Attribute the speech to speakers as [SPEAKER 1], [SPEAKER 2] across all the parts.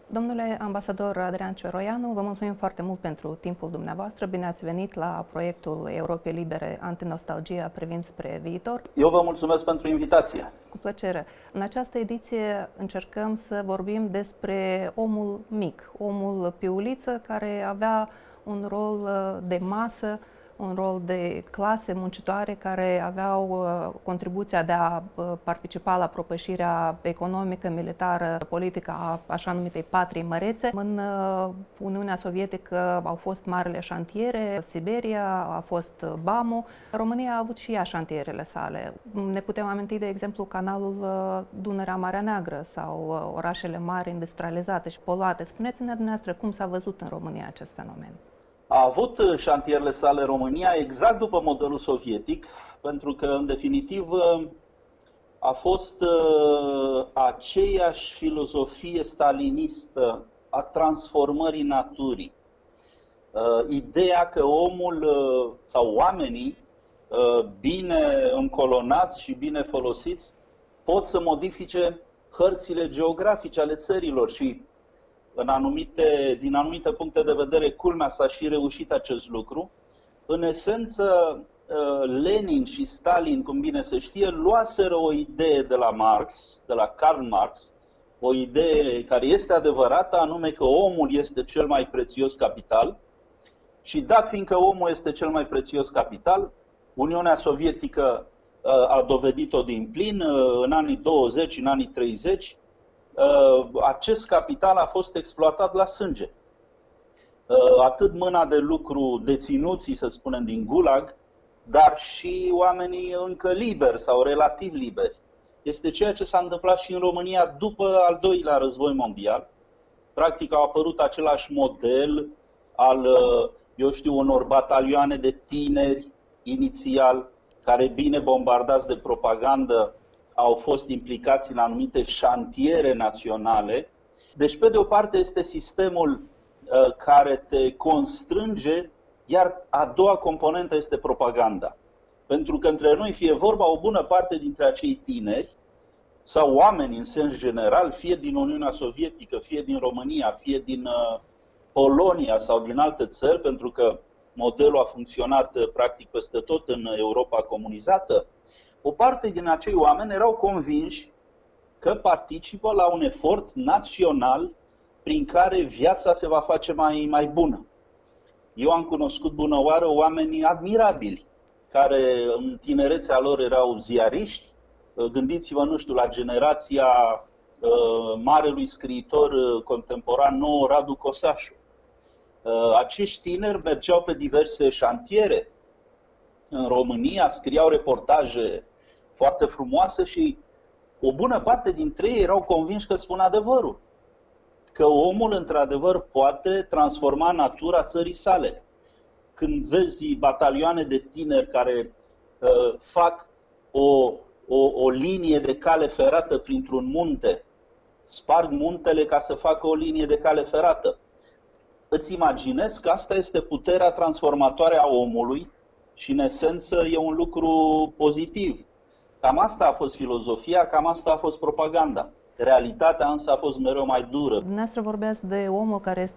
[SPEAKER 1] Domnule ambasador Adrian Cioroianu, vă mulțumim foarte mult pentru timpul dumneavoastră. Bine ați venit la proiectul Europei Libere Antinostalgia privind spre viitor.
[SPEAKER 2] Eu vă mulțumesc pentru invitație.
[SPEAKER 1] Cu plăcere. În această ediție încercăm să vorbim despre omul mic, omul piuliță care avea un rol de masă, un rol de clase muncitoare care aveau contribuția de a participa la propășirea economică, militară, politică a așa numitei patrii mărețe. În Uniunea Sovietică au fost marile șantiere, Siberia, a fost BAMU. România a avut și ea șantierele sale. Ne putem aminti, de exemplu, canalul Dunărea-Marea Neagră sau orașele mari industrializate și poluate. Spuneți-ne dumneavoastră cum s-a văzut în România acest fenomen.
[SPEAKER 2] A avut șantierele sale România exact după modelul sovietic, pentru că, în definitiv, a fost aceeași filozofie stalinistă a transformării naturii. Ideea că omul sau oamenii bine încolonați și bine folosiți pot să modifice hărțile geografice ale țărilor și din anumite puncte de vedere, culmea s-a și reușit acest lucru. În esență, Lenin și Stalin, cum bine se știe, luaseră o idee de la Marx, de la Karl Marx, o idee care este adevărată, anume că omul este cel mai prețios capital. Și dat fiindcă omul este cel mai prețios capital, Uniunea Sovietică a dovedit-o din plin în anii 20, în anii 30, acest capital a fost exploatat la sânge. Atât mâna de lucru, deținuții, să spunem, din Gulag, dar și oamenii încă liberi sau relativ liberi. Este ceea ce s-a întâmplat și în România după al doilea război mondial. Practic au apărut același model al, unor batalioane de tineri inițial, care bine bombardați de propagandă, au fost implicați în anumite șantiere naționale. Deci, pe de o parte, este sistemul care te constrânge, iar a doua componentă este propaganda. Pentru că între noi, fie vorba, o bună parte dintre acei tineri sau oameni în sens general, fie din Uniunea Sovietică, fie din România, fie din Polonia sau din alte țări, pentru că modelul a funcționat practic peste tot în Europa comunizată, o parte din acei oameni erau convinși că participă la un efort național prin care viața se va face mai bună. Eu am cunoscut bunăoară oameni admirabili, care în tinerețea lor erau ziariști. Gândiți-vă, nu știu, la generația marelui scriitor contemporan nou, Radu Cosașu. Acești tineri mergeau pe diverse șantiere în România, scriau reportaje foarte frumoase și o bună parte dintre ei erau convinși că spun adevărul. Că omul, într-adevăr, poate transforma natura țării sale. Când vezi batalioane de tineri care fac o linie de cale ferată printr-un munte, sparg muntele ca să facă o linie de cale ferată, îți imaginezi că asta este puterea transformatoare a omului și, în esență, e un lucru pozitiv. Cam asta a fost filozofia, cam asta a fost propaganda. Realitatea însă a fost mereu mai dură.
[SPEAKER 1] Dumneavoastră vorbeați de omul care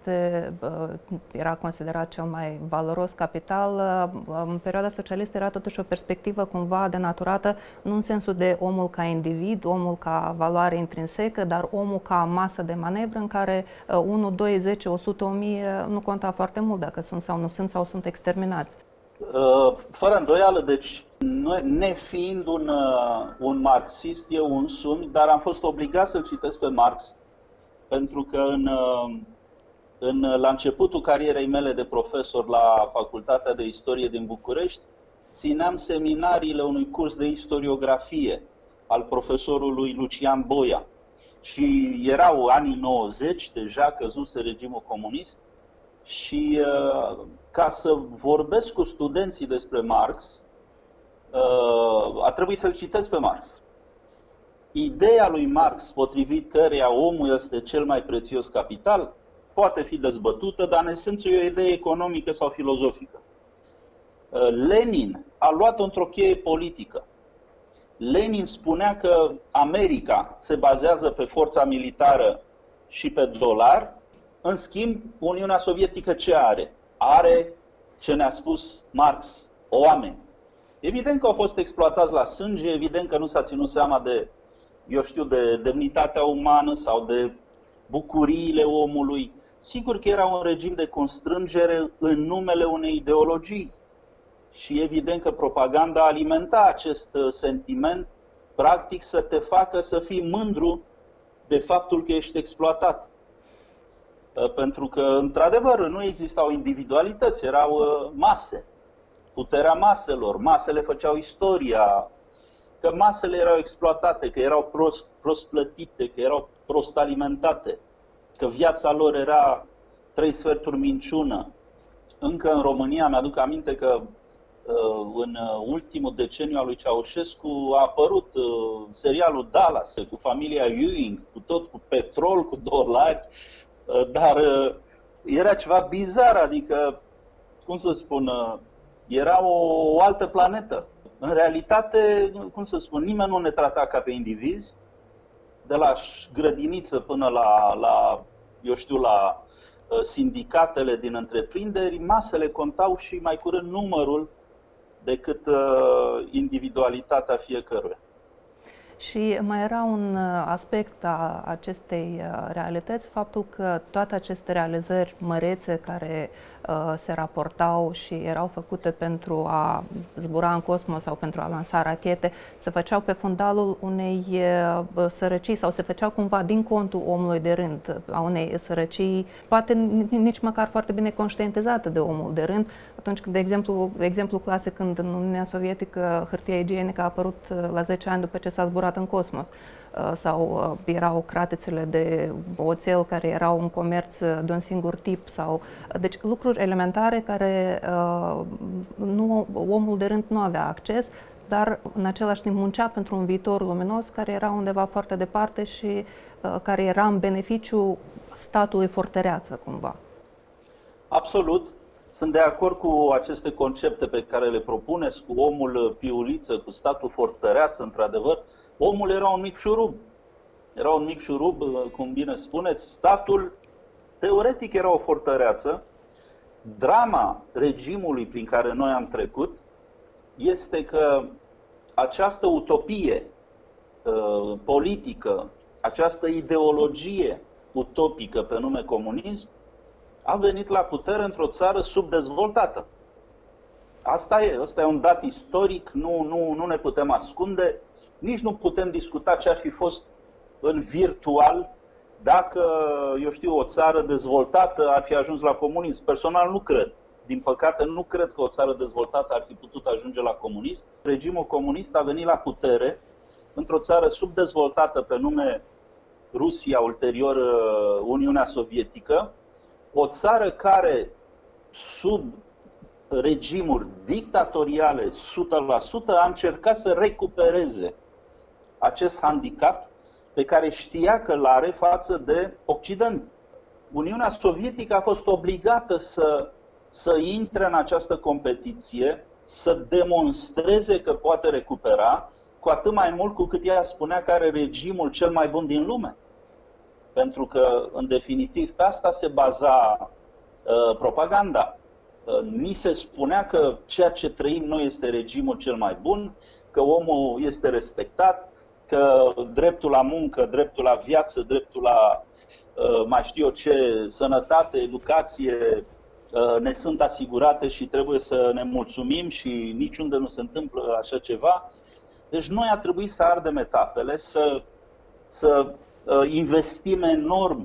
[SPEAKER 1] era considerat cel mai valoros capital. În perioada socialistă era totuși o perspectivă cumva denaturată, nu în sensul de omul ca individ, omul ca valoare intrinsecă, dar omul ca masă de manevră în care 1, 2, 10, 100, 1000 nu conta foarte mult dacă sunt sau nu sunt sau sunt exterminați.
[SPEAKER 2] Fără îndoială, deci, nefiind un marxist, eu însumi, dar am fost obligat să-l citesc pe Marx, pentru că la începutul carierei mele de profesor la Facultatea de Istorie din București, țineam seminariile unui curs de istoriografie al profesorului Lucian Boia. Și erau anii 90, deja căzuse regimul comunist, și ca să vorbesc cu studenții despre Marx, a trebuit să-l citesc pe Marx. Ideea lui Marx, potrivit căreia omul este cel mai prețios capital, poate fi dezbătută, dar în esență e o idee economică sau filozofică. Lenin a luat-o într-o cheie politică. Lenin spunea că America se bazează pe forța militară și pe dolar. În schimb, Uniunea Sovietică ce are? Are ce ne-a spus Marx, oameni. Evident că au fost exploatați la sânge, evident că nu s-a ținut seama de, de demnitatea umană sau de bucuriile omului. Sigur că era un regim de constrângere în numele unei ideologii. Și evident că propaganda alimenta acest sentiment, practic să te facă să fii mândru de faptul că ești exploatat. Pentru că, într-adevăr, nu existau individualități, erau mase. Puterea maselor, masele făceau istoria, că masele erau exploatate, că erau prost plătite, că erau prost alimentate, că viața lor era 3/4 minciună. Încă în România mi-aduc aminte că în ultimul deceniu al lui Ceaușescu a apărut serialul Dallas cu familia Ewing, cu petrol, cu dolari, dar era ceva bizar, adică, cum să spun, era o altă planetă. În realitate, cum să spun, nimeni nu ne trata ca pe indivizi, de la grădiniță până la sindicatele din întreprinderi, masele contau și mai curând numărul decât individualitatea fiecăruia.
[SPEAKER 1] Și mai era un aspect a acestei realități, faptul că toate aceste realizări mărețe care se raportau și erau făcute pentru a zbura în cosmos sau pentru a lansa rachete, se făceau pe fundalul unei sărăcii sau se făceau cumva din contul omului de rând, a unei sărăcii poate nici măcar foarte bine conștientizată de omul de rând. Atunci când, de exemplu clasic, când în Uniunea Sovietică hârtia igienică a apărut la 10 ani după ce s-a zburat în cosmos, sau erau cratițele de oțel care erau un comerț de un singur tip, sau deci lucruri elementare care omul de rând nu avea acces, dar în același timp muncea pentru un viitor luminos care era undeva foarte departe și care era în beneficiu statului fortăreață cumva.
[SPEAKER 2] Absolut. Sunt de acord cu aceste concepte pe care le propuneți, cu omul piuliță, cu statul fortăreață, într-adevăr. Omul era un mic șurub. Era un mic șurub, cum bine spuneți. Statul, teoretic, era o fortăreață. Drama regimului prin care noi am trecut este că această utopie politică, această ideologie utopică pe nume comunism, a venit la putere într-o țară subdezvoltată. Asta e un dat istoric, nu ne putem ascunde, nici nu putem discuta ce ar fi fost în virtual dacă, o țară dezvoltată ar fi ajuns la comunism. Personal nu cred. Din păcate nu cred că o țară dezvoltată ar fi putut ajunge la comunism. Regimul comunist a venit la putere într-o țară subdezvoltată pe nume Rusia, ulterior Uniunea Sovietică, o țară care, sub regimuri dictatoriale 100%, a încercat să recupereze acest handicap pe care știa că l-are față de Occident. Uniunea Sovietică a fost obligată să intre în această competiție, să demonstreze că poate recupera, cu atât mai mult cu cât ea spunea că are regimul cel mai bun din lume. Pentru că, în definitiv, pe asta se baza propaganda. Ni se spunea că ceea ce trăim noi este regimul cel mai bun, că omul este respectat, că dreptul la muncă, dreptul la viață, dreptul la sănătate, educație ne sunt asigurate și trebuie să ne mulțumim și niciunde nu se întâmplă așa ceva. Deci noi a trebuit să ardem etapele, să investim enorm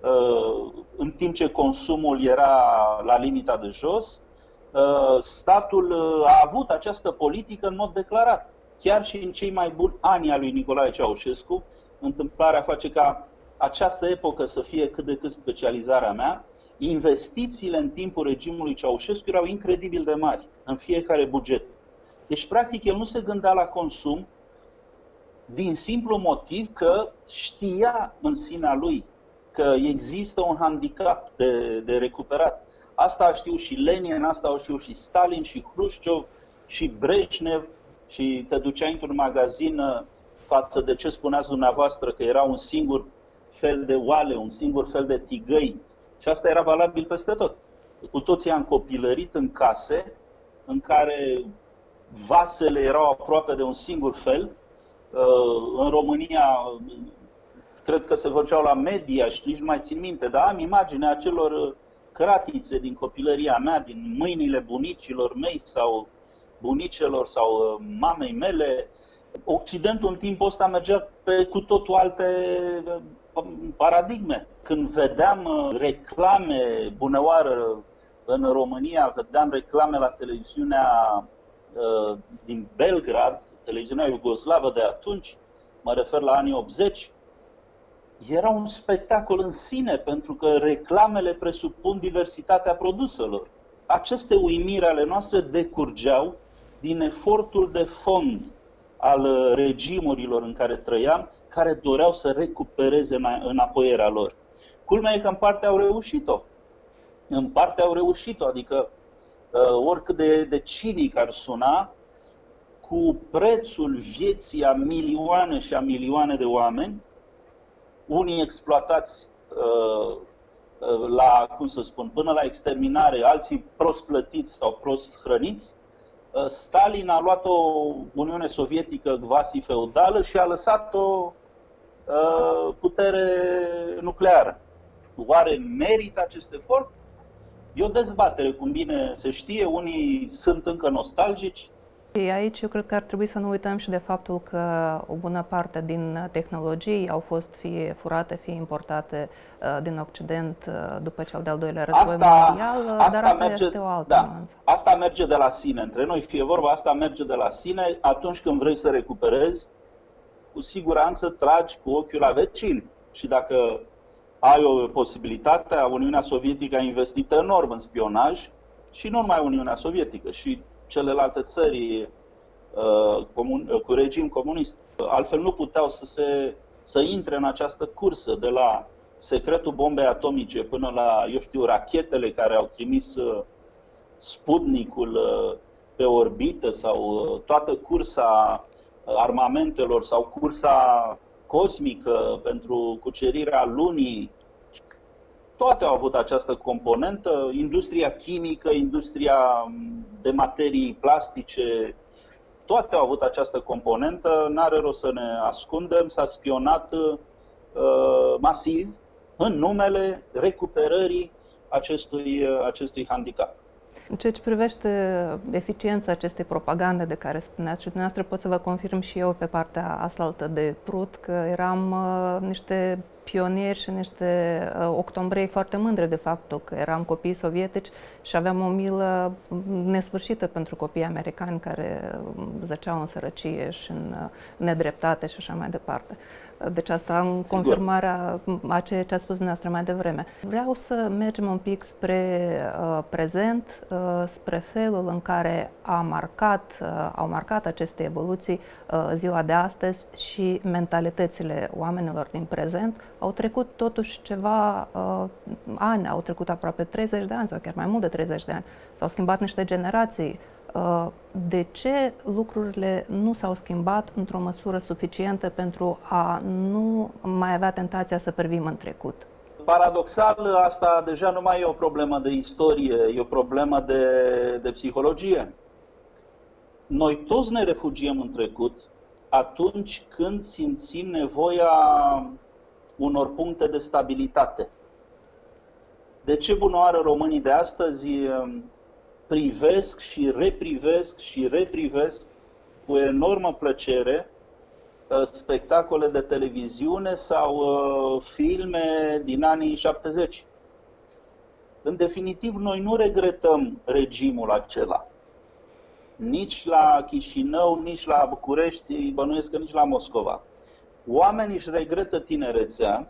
[SPEAKER 2] în timp ce consumul era la limita de jos. Statul a avut această politică în mod declarat. Chiar și în cei mai buni ani ai lui Nicolae Ceaușescu, întâmplarea face ca această epocă să fie cât de cât specializarea mea. Investițiile în timpul regimului Ceaușescu erau incredibil de mari în fiecare buget. Deci, practic, el nu se gândea la consum din simplu motiv că știa în sinea lui că există un handicap de recuperat. Asta a știut și Lenin, asta au știut și Stalin, și Hrușciov, și Brejnev, și te duceai într-un magazin față de ce spuneați dumneavoastră că era un singur fel de oale, un singur fel de tigăi. Și asta era valabil peste tot. Cu toții am copilărit în case în care vasele erau aproape de un singur fel. În România, cred că se făceau la media și nici nu mai țin minte, dar am imaginea acelor cratițe din copilăria mea, din mâinile bunicilor mei sau bunicelor sau mamei mele. Occidentul în timpul ăsta mergea pe cu totul alte paradigme. Când vedeam reclame, bunăoară, în România, vedeam reclame la televiziunea din Belgrad, televiziunea iugoslavă de atunci, mă refer la anii 80, era un spectacol în sine, pentru că reclamele presupun diversitatea produselor. Aceste uimiri ale noastre decurgeau din efortul de fond al regimurilor în care trăiam, care doreau să recupereze înapoierea lor. Culmea e că în parte au reușit-o. În parte au reușit-o, adică oricât de cinic ar suna, cu prețul vieții a milioane și a milioane de oameni, unii exploatați la, cum să spun, până la exterminare, alții prost plătiți sau prost hrăniți, Stalin a luat o Uniune Sovietică quasi-feudală și a lăsat o putere nucleară. Oare merită acest efort? E o dezbatere, cum bine se știe, unii sunt încă nostalgici.
[SPEAKER 1] Aici eu cred că ar trebui să nu uităm și de faptul că o bună parte din tehnologii au fost fie furate, fie importate din Occident după cel de-al doilea război mondial, dar asta este o altă nuanță.
[SPEAKER 2] Asta merge de la sine. Între noi, fie vorba, asta merge de la sine. Atunci când vrei să recuperezi, cu siguranță tragi cu ochiul la vecini. Și dacă ai o posibilitate, Uniunea Sovietică a investit enorm în spionaj și nu numai Uniunea Sovietică, și celelalte țări cu regim comunist. Altfel nu puteau să intre în această cursă, de la secretul bombei atomice până la, eu știu, rachetele care au trimis Sputnikul pe orbită, sau toată cursa armamentelor sau cursa cosmică pentru cucerirea lunii. Toate au avut această componentă, industria chimică, industria de materii plastice, toate au avut această componentă, n-are rost să ne ascundem, s-a spionat masiv în numele recuperării acestui handicap.
[SPEAKER 1] În ceea ce privește eficiența acestei propagande de care spuneați și dumneavoastră, pot să vă confirm și eu pe partea aslaltă de Prut că eram niște pionieri și niște octombrei foarte mândre de faptul că eram copii sovietici și aveam o milă nesfârșită pentru copiii americani care zăceau în sărăcie și în nedreptate și așa mai departe. Deci asta în confirmarea a ceea ce a spus dumneavoastră mai devreme. Vreau să mergem un pic spre prezent, spre felul în care au marcat aceste evoluții ziua de astăzi și mentalitățile oamenilor din prezent. Au trecut totuși ceva ani, au trecut aproape 30 de ani sau chiar mai mult de 30 de ani. S-au schimbat niște generații. De ce lucrurile nu s-au schimbat într-o măsură suficientă pentru a nu mai avea tentația să privim în trecut?
[SPEAKER 2] Paradoxal, asta deja nu mai e o problemă de istorie, e o problemă de psihologie. Noi toți ne refugiem în trecut atunci când simțim nevoia unor puncte de stabilitate. De ce bunoară românii de astăzi privesc și reprivesc cu enormă plăcere spectacole de televiziune sau filme din anii 70. În definitiv, noi nu regretăm regimul acela. Nici la Chișinău, nici la București, bănuiesc că nici la Moscova. Oamenii își regretă tinerețea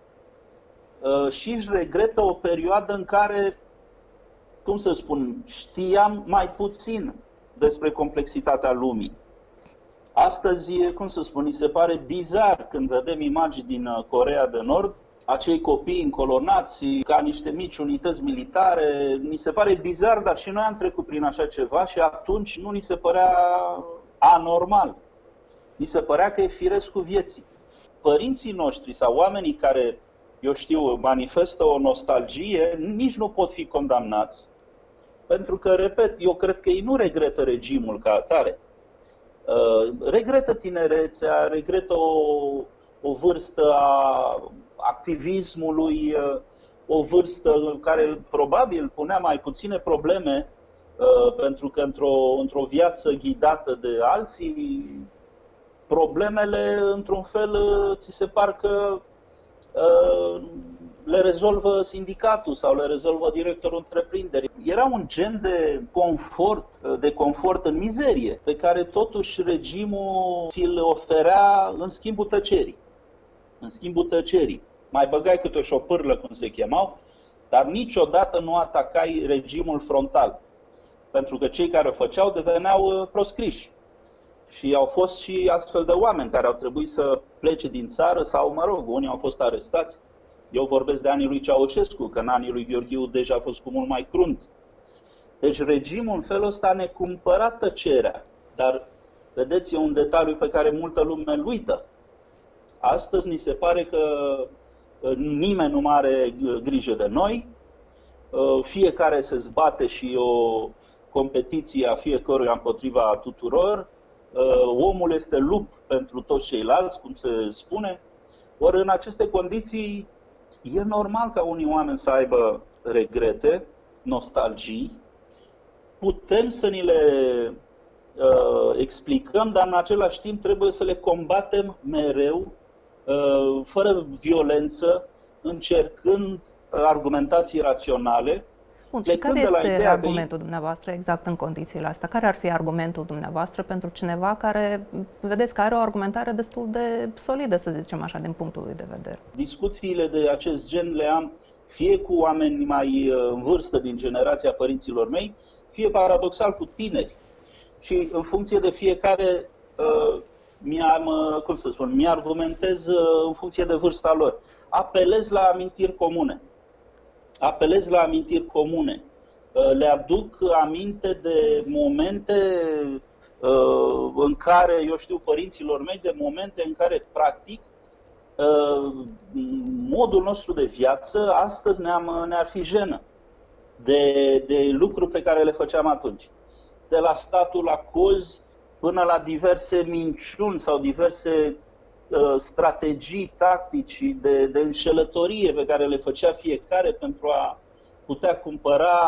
[SPEAKER 2] și își regretă o perioadă în care, cum să spun, știam mai puțin despre complexitatea lumii. Astăzi, cum să spun, mi se pare bizar când vedem imagini din Coreea de Nord, acei copii încolonați ca niște mici unități militare. Mi se pare bizar, dar și noi am trecut prin așa ceva și atunci nu ni se părea anormal. Mi se părea că e firescul vieții. părinții noștri sau oamenii care, eu știu, manifestă o nostalgie, nici nu pot fi condamnați. Pentru că, repet, eu cred că ei nu regretă regimul ca atare. Regretă tinerețea, regretă o vârstă a activismului, o vârstă care probabil punea mai puține probleme, pentru că într-o viață ghidată de alții, problemele, într-un fel, ți se par că le rezolvă sindicatul sau le rezolvă directorul întreprinderii. Era un gen de confort în mizerie, pe care totuși regimul ți-l oferea în schimbul tăcerii. În schimbul tăcerii. Mai băgai câte o șopârlă, cum se chemau, dar niciodată nu atacai regimul frontal. Pentru că cei care o făceau deveneau proscriși. Și au fost și astfel de oameni care au trebuit să plece din țară sau, mă rog, unii au fost arestați. Eu vorbesc de anii lui Ceaușescu, că în anii lui Gheorghiu deja a fost cu mult mai crunt. Deci regimul în felul ăsta ne cumpăra tăcerea. Dar, vedeți, e un detaliu pe care multă lume îl uită. Astăzi ni se pare că nimeni nu mai are grijă de noi, fiecare se zbate și o competiție a fiecăruia împotriva tuturor, omul este lup pentru toți ceilalți, cum se spune. Ori în aceste condiții e normal ca unii oameni să aibă regrete, nostalgii, putem să ni le explicăm, dar în același timp trebuie să le combatem mereu, fără violență, încercând argumentații raționale.
[SPEAKER 1] Bun, și care este argumentul dumneavoastră exact în condițiile astea? Care ar fi argumentul dumneavoastră pentru cineva care, vedeți, că are o argumentare destul de solidă, să zicem așa, din punctul lui de vedere?
[SPEAKER 2] Discuțiile de acest gen le am fie cu oameni mai în vârstă din generația părinților mei, fie paradoxal cu tineri. Și în funcție de fiecare mi-argumentez în funcție de vârsta lor. Apelez la amintiri comune. Le aduc aminte de momente în care, eu știu, părinților mei, de momente în care, practic, modul nostru de viață astăzi ne-ar fi jenă de lucruri pe care le făceam atunci. De la statul la cozi până la diverse minciuni sau diverse strategii tactici de înșelătorie pe care le făcea fiecare pentru a putea cumpăra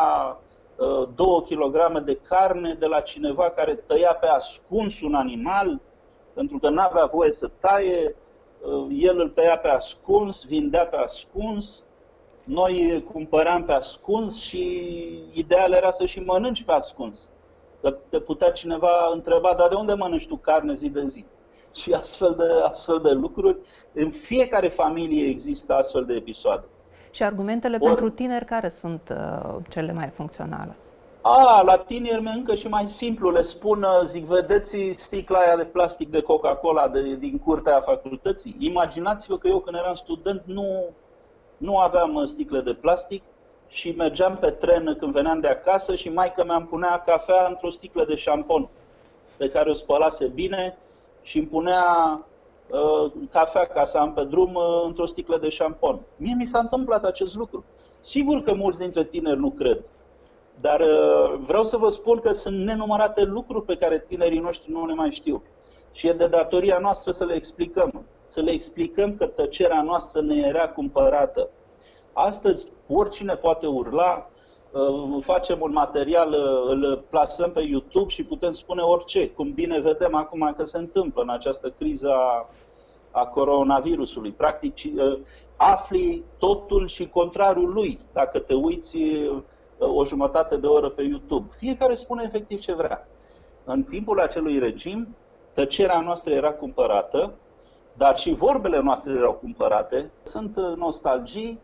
[SPEAKER 2] 2 kg de carne de la cineva care tăia pe ascuns un animal, pentru că n-avea voie să taie, el îl tăia pe ascuns, vindea pe ascuns, noi cumpăram pe ascuns și ideal era să și mănânci pe ascuns. Că te putea cineva întreba, dar de unde mănânci tu carne zi de zi? Și astfel de lucruri. În fiecare familie există astfel de episoade.
[SPEAKER 1] Și argumentele pentru tineri care sunt cele mai funcționale?
[SPEAKER 2] La tineri încă și mai simplu. Le spun, zic, vedeți sticla aia de plastic de Coca-Cola din curtea facultății? Imaginați-vă că eu când eram student nu aveam sticle de plastic și mergeam pe tren când veneam de acasă și maică mea îmi punea cafea într-o sticlă de șampon pe care o spălase bine și îmi punea cafea ca să am pe drum într-o sticlă de șampon. Mie mi s-a întâmplat acest lucru. Sigur că mulți dintre tineri nu cred, dar vreau să vă spun că sunt nenumărate lucruri pe care tinerii noștri nu le mai știu. Și e de datoria noastră să le explicăm. Să le explicăm că tăcerea noastră ne era cumpărată. Astăzi oricine poate urla, facem un material, îl plasăm pe YouTube și putem spune orice, cum bine vedem acum că se întâmplă în această criză a coronavirusului. Practic afli totul și contrariul lui dacă te uiți o jumătate de oră pe YouTube. Fiecare spune efectiv ce vrea. În timpul acelui regim, tăcerea noastră era cumpărată, dar și vorbele noastre erau cumpărate. Sunt nostalgii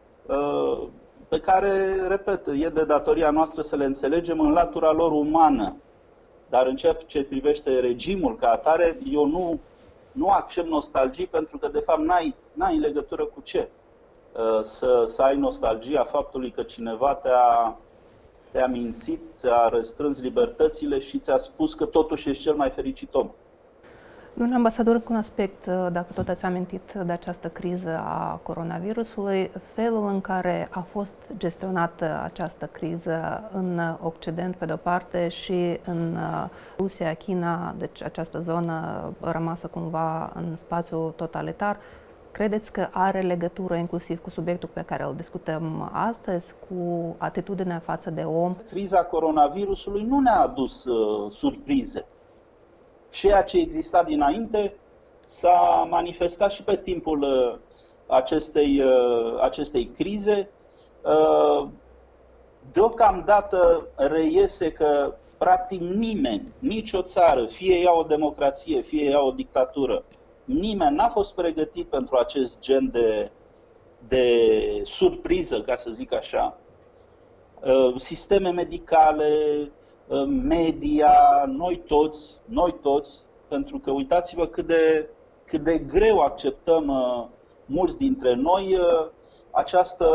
[SPEAKER 2] pe care, repet, e de datoria noastră să le înțelegem în latura lor umană. Dar în ceea ce privește regimul ca atare, eu nu accept nostalgii pentru că, de fapt, n-ai legătură cu ce. Să ai nostalgia faptului că cineva te-a mințit, ți-a restrâns libertățile și ți-a spus că totuși ești cel mai fericit om.
[SPEAKER 1] Domnule ambasador, un aspect, dacă tot ați amintit de această criză a coronavirusului, felul în care a fost gestionată această criză în Occident, pe de-o parte, și în Rusia, China, deci această zonă rămasă cumva în spațiu totalitar, credeți că are legătură inclusiv cu subiectul pe care îl discutăm astăzi, cu atitudinea față de om?
[SPEAKER 2] Criza coronavirusului nu ne-a adus surprize. Ceea ce exista dinainte s-a manifestat și pe timpul acestei crize. Deocamdată reiese că practic nimeni, nicio țară, fie ea o democrație, fie ea o dictatură, nimeni n-a fost pregătit pentru acest gen de surpriză, ca să zic așa. Sisteme medicale, media, noi toți, pentru că uitați-vă cât de greu acceptăm mulți dintre noi această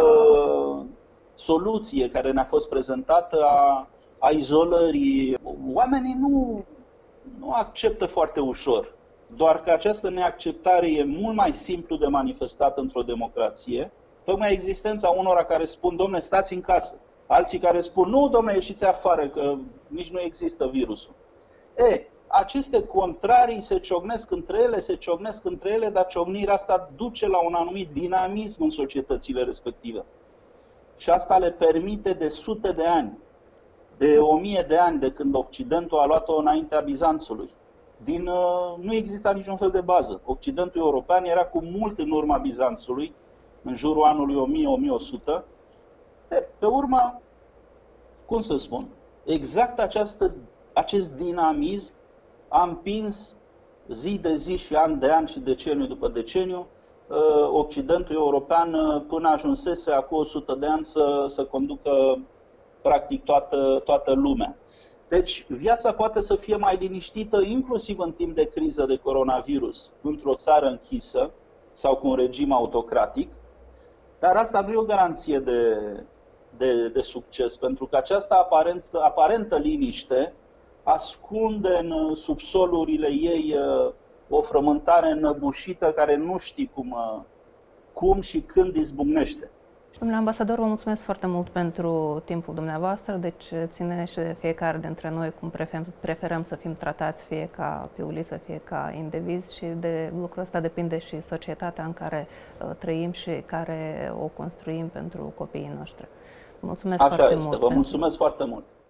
[SPEAKER 2] soluție care ne-a fost prezentată a izolării. Oamenii nu acceptă foarte ușor, doar că această neacceptare e mult mai simplu de manifestat într-o democrație. Tocmai existența unora care spun, dom'le, stați în casă. Alții care spun, nu, dom'le, ieșiți afară, că nici nu există virusul. Aceste contrarii se ciocnesc între ele, dar ciocnirea asta duce la un anumit dinamism în societățile respective. Și asta le permite de sute de ani, de 1000 de ani, de când Occidentul a luat-o înaintea Bizanțului. Nu exista niciun fel de bază. Occidentul european era cu mult în urma Bizanțului, în jurul anului 1000-1100. Pe urmă, cum să spun, exact acest dinamism a împins zi de zi și an de an și deceniu după deceniu Occidentul european până ajunsese acum 100 de ani să conducă practic toată lumea. Deci viața poate să fie mai liniștită inclusiv în timp de criză de coronavirus într-o țară închisă sau cu un regim autocratic, dar asta nu e o garanție de succes, pentru că această aparentă liniște ascunde în subsolurile ei o frământare înăbușită care nu știi cum și când izbucnește.
[SPEAKER 1] Domnule ambasador, vă mulțumesc foarte mult pentru timpul dumneavoastră, deci ține și de fiecare dintre noi cum preferăm să fim tratați, fie ca pe uliță, fie ca indivizi, și de lucrul ăsta depinde și societatea în care trăim și care o construim pentru copiii noștri. Mulțumesc foarte mult.
[SPEAKER 2] Vă mulțumesc foarte mult.